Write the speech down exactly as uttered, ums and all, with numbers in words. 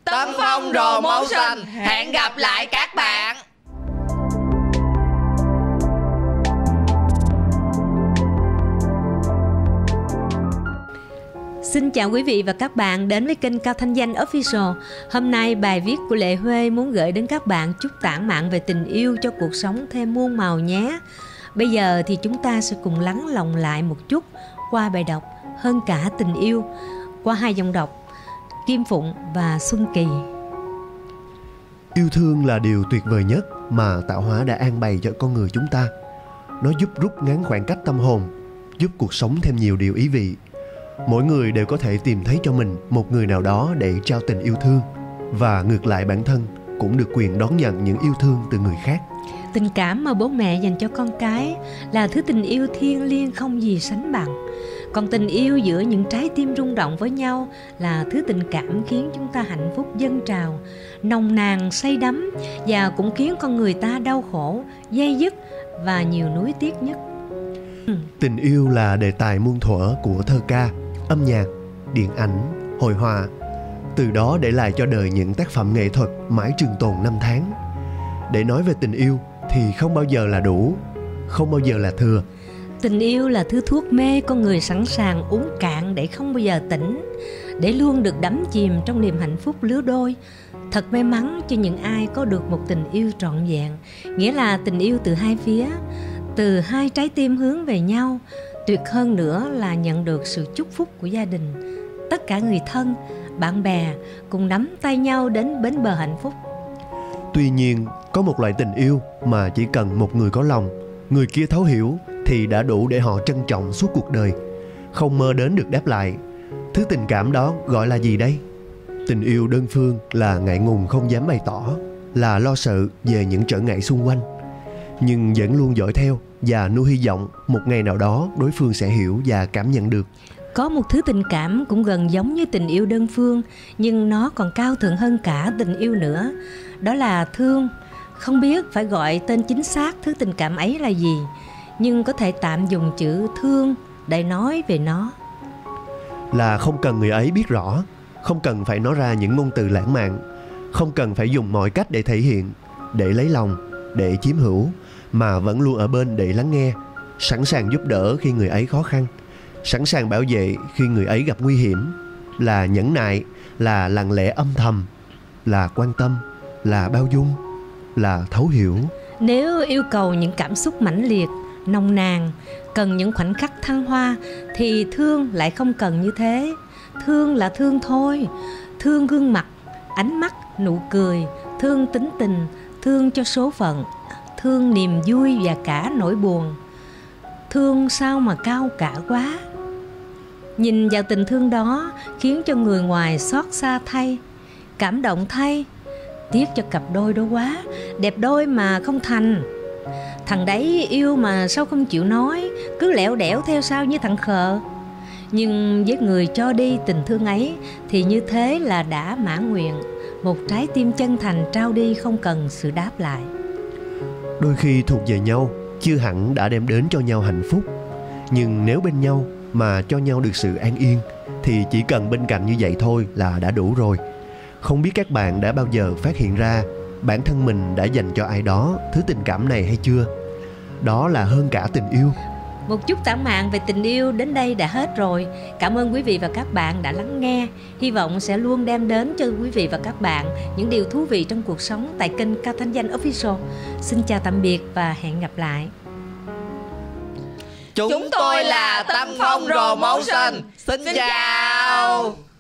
Tâm Phong Promotion. Hẹn gặp lại các bạn. Xin chào quý vị và các bạn đến với kênh Cao Thanh Danh Official. Hôm nay bài viết của Lệ Huê muốn gửi đến các bạn chút tản mạn về tình yêu cho cuộc sống thêm muôn màu nhé. Bây giờ thì chúng ta sẽ cùng lắng lòng lại một chút qua bài đọc Hơn Cả Tình Yêu qua hai dòng đọc Kim Phụng và Xuân Kỳ. Yêu thương là điều tuyệt vời nhất mà tạo hóa đã an bày cho con người chúng ta. Nó giúp rút ngắn khoảng cách tâm hồn, giúp cuộc sống thêm nhiều điều ý vị. Mỗi người đều có thể tìm thấy cho mình một người nào đó để trao tình yêu thương, và ngược lại bản thân cũng được quyền đón nhận những yêu thương từ người khác. Tình cảm mà bố mẹ dành cho con cái là thứ tình yêu thiêng liêng không gì sánh bằng. Còn tình yêu giữa những trái tim rung động với nhau là thứ tình cảm khiến chúng ta hạnh phúc dâng trào, nồng nàn say đắm, và cũng khiến con người ta đau khổ, dây dứt và nhiều nuối tiếc nhất. Tình yêu là đề tài muôn thuở của thơ ca, âm nhạc, điện ảnh, hội họa. Từ đó để lại cho đời những tác phẩm nghệ thuật mãi trường tồn năm tháng. Để nói về tình yêu thì không bao giờ là đủ, không bao giờ là thừa. Tình yêu là thứ thuốc mê con người sẵn sàng uống cạn để không bao giờ tỉnh, để luôn được đắm chìm trong niềm hạnh phúc lứa đôi. Thật may mắn cho những ai có được một tình yêu trọn vẹn, nghĩa là tình yêu từ hai phía, từ hai trái tim hướng về nhau. Tuyệt hơn nữa là nhận được sự chúc phúc của gia đình, tất cả người thân, bạn bè cùng nắm tay nhau đến bến bờ hạnh phúc. Tuy nhiên, có một loại tình yêu mà chỉ cần một người có lòng, người kia thấu hiểu thì đã đủ để họ trân trọng suốt cuộc đời, không mơ đến được đáp lại. Thứ tình cảm đó gọi là gì đây? Tình yêu đơn phương là ngại ngùng không dám bày tỏ, là lo sợ về những trở ngại xung quanh, nhưng vẫn luôn dõi theo và nuôi hy vọng một ngày nào đó đối phương sẽ hiểu và cảm nhận được. Có một thứ tình cảm cũng gần giống như tình yêu đơn phương, nhưng nó còn cao thượng hơn cả tình yêu nữa. Đó là thương. Không biết phải gọi tên chính xác thứ tình cảm ấy là gì, nhưng có thể tạm dùng chữ thương để nói về nó. Là không cần người ấy biết rõ, không cần phải nói ra những ngôn từ lãng mạn, không cần phải dùng mọi cách để thể hiện, để lấy lòng, để chiếm hữu, mà vẫn luôn ở bên để lắng nghe, sẵn sàng giúp đỡ khi người ấy khó khăn, sẵn sàng bảo vệ khi người ấy gặp nguy hiểm. Là nhẫn nại, là lặng lẽ âm thầm, là quan tâm, là bao dung, là thấu hiểu. Nếu yêu cầu những cảm xúc mãnh liệt, nồng nàn, cần những khoảnh khắc thăng hoa, thì thương lại không cần như thế. Thương là thương thôi. Thương gương mặt, ánh mắt, nụ cười, thương tính tình, thương cho số phận, thương niềm vui và cả nỗi buồn. Thương sao mà cao cả quá. Nhìn vào tình thương đó khiến cho người ngoài xót xa thay, cảm động thay. Tiếc cho cặp đôi đó quá, đẹp đôi mà không thành. Thằng đấy yêu mà sao không chịu nói, cứ lẻo đẻo theo sau như thằng khờ. Nhưng với người cho đi tình thương ấy thì như thế là đã mãn nguyện. Một trái tim chân thành trao đi không cần sự đáp lại. Đôi khi thuộc về nhau chưa hẳn đã đem đến cho nhau hạnh phúc, nhưng nếu bên nhau mà cho nhau được sự an yên thì chỉ cần bên cạnh như vậy thôi là đã đủ rồi. Không biết các bạn đã bao giờ phát hiện ra bản thân mình đã dành cho ai đó thứ tình cảm này hay chưa? Đó là hơn cả tình yêu. Một chút tản mạn về tình yêu đến đây đã hết rồi. Cảm ơn quý vị và các bạn đã lắng nghe. Hy vọng sẽ luôn đem đến cho quý vị và các bạn những điều thú vị trong cuộc sống tại kênh Cao Thanh Danh Official. Xin chào tạm biệt và hẹn gặp lại. Chúng tôi là Tâm Phong Promotion. Xin chào.